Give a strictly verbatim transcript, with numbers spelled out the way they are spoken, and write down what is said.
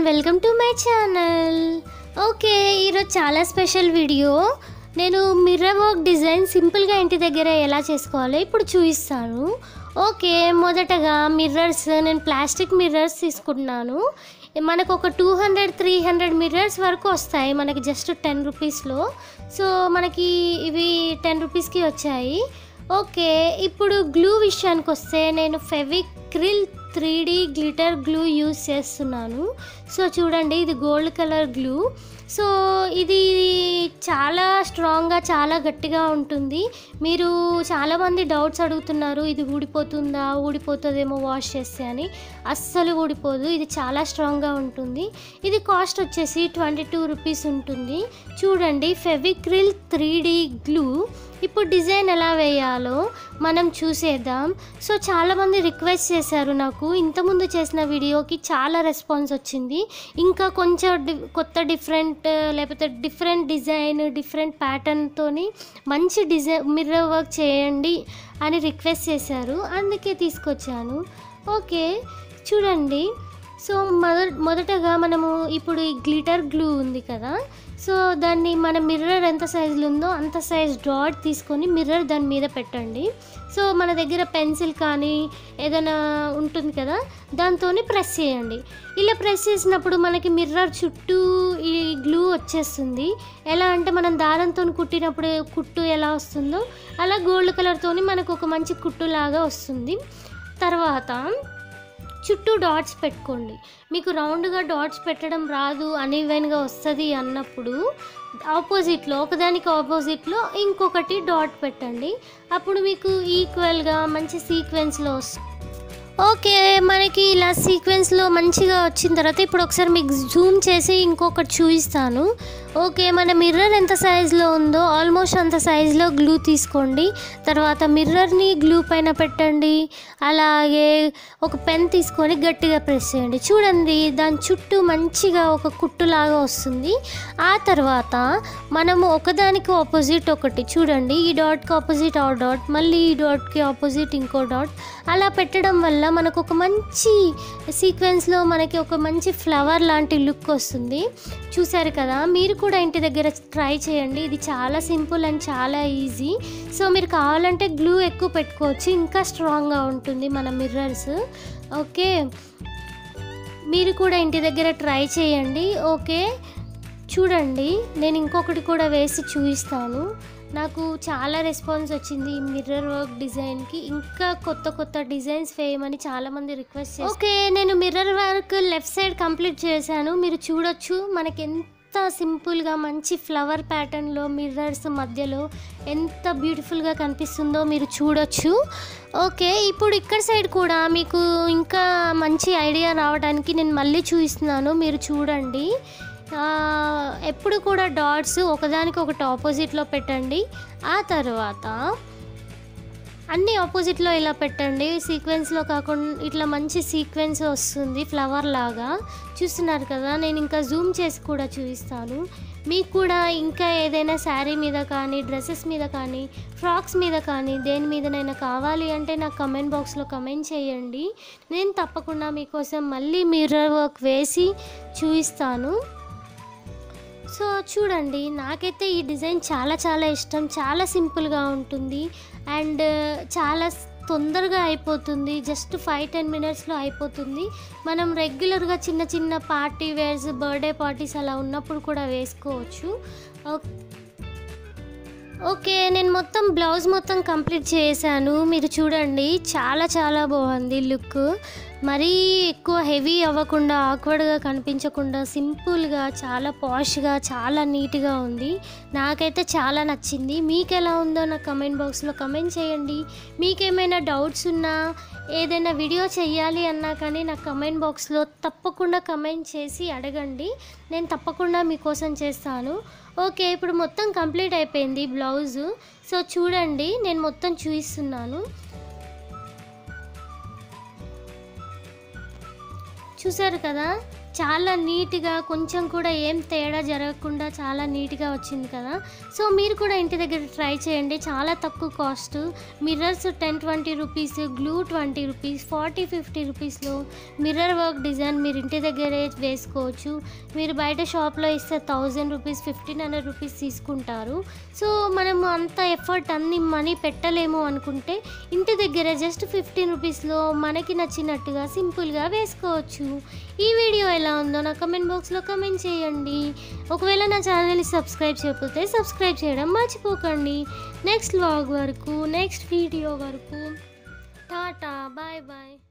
Welcome to my channel. Okay, ఈరోజు చాలా special video. నేను మిర్రర్ వర్క్ డిజైన్ సింపుల్గా ఇంటి దగ్గర ఎలా చేసుకోవాలో ఇప్పుడు చూపిస్తాను. ఓకే, మొదటగా మిర్రర్స్ నేను ప్లాస్టిక్ మిర్రర్స్ తీసుకుంటున్నాను. మనకు ఒక two hundred three hundred mirrors వరకు వస్తాయి మనకి జస్ట్ టెన్ రూపీస్లో. సో మనకి ఇవి టెన్ రూపీస్కి వచ్చాయి. ఓకే, ఇప్పుడు గ్లూ విషయానికి వస్తే నేను Fevicryl three D glitter glue use చేస్తున్నాను. సో చూడండి, ఇది గోల్డ్ కలర్ గ్లూ. సో ఇది చాలా స్ట్రాంగ్గా చాలా గట్టిగా ఉంటుంది. మీరు చాలామంది డౌట్స్ అడుగుతున్నారు, ఇది ఊడిపోతుందా, ఊడిపోతుందేమో వాష్ చేస్తే అని. అస్సలు ఊడిపోదు, ఇది చాలా స్ట్రాంగ్గా ఉంటుంది. ఇది కాస్ట్ వచ్చేసి ట్వంటీ టూ రూపీస్ ఉంటుంది. చూడండి, ఫెవిక్రిల్ త్రీ డీ గ్లూ. ఇప్పుడు డిజైన్ ఎలా వేయాలో మనం చూసేద్దాం. సో చాలామంది రిక్వెస్ట్ చేశారు నాకు, ఇంతకుముందు చేసిన వీడియోకి చాలా రెస్పాన్స్ వచ్చింది. ఇంకా కొంచెం డి కొత్త డిఫరెంట్ లేకపోతే డిఫరెంట్ డిజైన్ డిఫరెంట్ ప్యాటర్న్తోని మంచి డిజైన్ మిర్రర్ వర్క్ చేయండి అని రిక్వెస్ట్ చేశారు, అందుకే తీసుకొచ్చాను. ఓకే చూడండి, సో మొద మొదటగా మనము ఇప్పుడు ఈ గ్లిటర్ గ్లూ ఉంది కదా, సో దాన్ని మన మిర్రర్ ఎంత సైజులో ఉందో అంత సైజ్ డాట్ తీసుకొని మిర్రర్ దాని మీద పెట్టండి. సో మన దగ్గర పెన్సిల్ కానీ ఏదైనా ఉంటుంది కదా, దాంతో ప్రెస్ చేయండి. ఇలా ప్రెస్ చేసినప్పుడు మనకి మిర్రర్ చుట్టూ ఈ గ్లూ వచ్చేస్తుంది. ఎలా అంటే మనం దారంతో కుట్టినప్పుడు కుట్టు ఎలా వస్తుందో అలా గోల్డ్ కలర్తో మనకు ఒక మంచి కుట్టులాగా వస్తుంది. తర్వాత చుట్టూ డాట్స్ పెట్టుకోండి. మీకు రౌండ్గా డాట్స్ పెట్టడం రాదు, అన్ఈవెన్గా వస్తుంది అన్నప్పుడు ఆపోజిట్లో ఒకదానికి ఆపోజిట్లో ఇంకొకటి డాట్ పెట్టండి. అప్పుడు మీకు ఈక్వల్గా మంచి సీక్వెన్స్లో వస్తుంది. ఓకే, మనకి ఇలా సీక్వెన్స్లో మంచిగా వచ్చిన తర్వాత ఇప్పుడు ఒకసారి మీకు జూమ్ చేసి ఇంకొకటి చూపిస్తాను. ఓకే, మన మిర్రర్ ఎంత సైజులో ఉందో ఆల్మోస్ట్ అంత సైజులో గ్లూ తీసుకోండి. తర్వాత మిర్రర్ని గ్లూ పైన పెట్టండి. అలాగే ఒక పెన్ తీసుకొని గట్టిగా ప్రెస్ చేయండి. చూడండి, దాని చుట్టూ మంచిగా ఒక కుట్టులాగా వస్తుంది. ఆ తర్వాత మనము ఒకదానికి ఆపోజిట్ ఒకటి చూడండి, ఈ డాట్కి ఆపోజిట్ ఆ డాట్, మళ్ళీ ఈ డాట్కి ఆపోజిట్ ఇంకో డాట్, అలా పెట్టడం వల్ల మనకు ఒక మంచి సీక్వెన్స్లో మనకి ఒక మంచి ఫ్లవర్ లాంటి లుక్ వస్తుంది. చూసారు కదా, మీరు కూడా ఇంటి దగ్గర ట్రై చేయండి. ఇది చాలా సింపుల్ అండ్ చాలా ఈజీ. సో మీరు కావాలంటే గ్లూ ఎక్కువ పెట్టుకోవచ్చు, ఇంకా స్ట్రాంగ్గా ఉంటుంది మన మిర్రర్స్. ఓకే, మీరు కూడా ఇంటి దగ్గర ట్రై చేయండి. ఓకే చూడండి, నేను ఇంకొకటి కూడా వేసి చూపిస్తాను. నాకు చాలా రెస్పాన్స్ వచ్చింది ఈ మిర్రర్ వర్క్ డిజైన్కి. ఇంకా కొత్త కొత్త డిజైన్స్ వేయమని చాలామంది రిక్వెస్ట్ చేశారు. ఓకే, నేను mirror work left side complete చేశాను. మీరు చూడొచ్చు, మనకి ఎంత సింపుల్గా మంచి ఫ్లవర్ ప్యాటర్న్లో మిర్రర్స్ మధ్యలో ఎంత బ్యూటిఫుల్గా కనిపిస్తుందో మీరు చూడొచ్చు. ఓకే, ఇప్పుడు ఇక్కడ సైడ్ కూడా మీకు ఇంకా మంచి ఐడియా రావడానికి నేను మళ్ళీ చూపిస్తున్నాను, మీరు చూడండి. ఎప్పుడు కూడా డాట్స్ ఒకదానికి ఒకటి ఆపోజిట్లో పెట్టండి. ఆ తర్వాత అన్నీ ఆపోజిట్లో ఇలా పెట్టండి, సీక్వెన్స్లో కాకుండా ఇట్లా మంచి సీక్వెన్స్ వస్తుంది ఫ్లవర్ లాగా. చూస్తున్నారు కదా, నేను ఇంకా జూమ్ చేసి కూడా చూపిస్తాను. మీకు కూడా ఇంకా ఏదైనా శారీ మీద కానీ డ్రెస్సెస్ మీద కానీ ఫ్రాక్స్ మీద కానీ దేని మీదనైనా కావాలి అంటే నాకు కమెంట్ బాక్స్లో కమెంట్ చేయండి. నేను తప్పకుండా మీకోసం మళ్ళీ మిర్రర్ వర్క్ వేసి చూపిస్తాను. సో చూడండి, నాకైతే ఈ డిజైన్ చాలా చాలా ఇష్టం. చాలా సింపుల్గా ఉంటుంది అండ్ చాలా తొందరగా అయిపోతుంది. జస్ట్ ఫైవ్ టెన్ మినిట్స్లో అయిపోతుంది. మనం రెగ్యులర్గా చిన్న చిన్న పార్టీ వేర్స్, బర్త్డే పార్టీస్ అలా ఉన్నప్పుడు కూడా వేసుకోవచ్చు. ఓకే, నేను మొత్తం బ్లౌజ్ మొత్తం కంప్లీట్ చేశాను. మీరు చూడండి, చాలా చాలా బాగుంది లుక్. మరీ ఎక్కువ హెవీ అవ్వకుండా, ఆక్వర్డ్గా కనిపించకుండా సింపుల్గా చాలా పాష్గా చాలా నీట్గా ఉంది. నాకైతే చాలా నచ్చింది. మీకు ఎలా ఉందో నాకు కమెంట్ బాక్స్లో కమెంట్ చేయండి. మీకేమైనా డౌట్స్ ఉన్నా, ఏదైనా వీడియో చేయాలి అన్నా కానీ నాకు కమెంట్ బాక్స్లో తప్పకుండా కమెంట్ చేసి అడగండి, నేను తప్పకుండా మీకోసం చేస్తాను. ఓకే, ఇప్పుడు మొత్తం కంప్లీట్ అయిపోయింది బ్లౌజు. సో చూడండి, నేను మొత్తం చూపిస్తున్నాను. చూసారు కదా, చాలా నీట్గా, కొంచెం కూడా ఏం తేడా జరగకుండా చాలా నీట్గా వచ్చింది కదా. సో మీరు కూడా ఇంటి దగ్గర ట్రై చేయండి. చాలా తక్కువ cost. Mirrors ten twenty rupees, glue twenty rupees, forty fifty రూపీస్లో మిర్రర్ వర్క్ డిజైన్ మీరు ఇంటి దగ్గరే వేసుకోవచ్చు. మీరు బయట షాప్లో ఇస్తే thousand rupees, fifteen hundred rupees తీసుకుంటారు. సో మనము అంత ఎఫర్ట్ అన్ని మనీ పెట్టలేము అనుకుంటే ఇంటి దగ్గర జస్ట్ ఫిఫ్టీన్ రూపీస్లో మనకి నచ్చినట్టుగా సింపుల్గా వేసుకోవచ్చు. ఈ వీడియో ఎలా ఉందో నా కమెంట్ బాక్స్లో కమెంట్ చేయండి. ఒకవేళ నా ఛానల్ని సబ్స్క్రైబ్ చేయకపోతే సబ్స్క్రైబ్ చేయడం మర్చిపోకండి. నెక్స్ట్ వ్లాగ్ వరకు, నెక్స్ట్ వీడియో వరకు టాటా, బాయ్ బాయ్.